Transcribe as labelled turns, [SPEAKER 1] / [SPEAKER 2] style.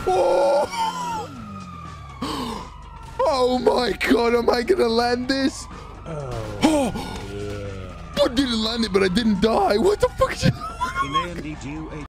[SPEAKER 1] Oh! Oh my God, am I gonna land this? Oh! I didn't land it, but I didn't die. What the fuck?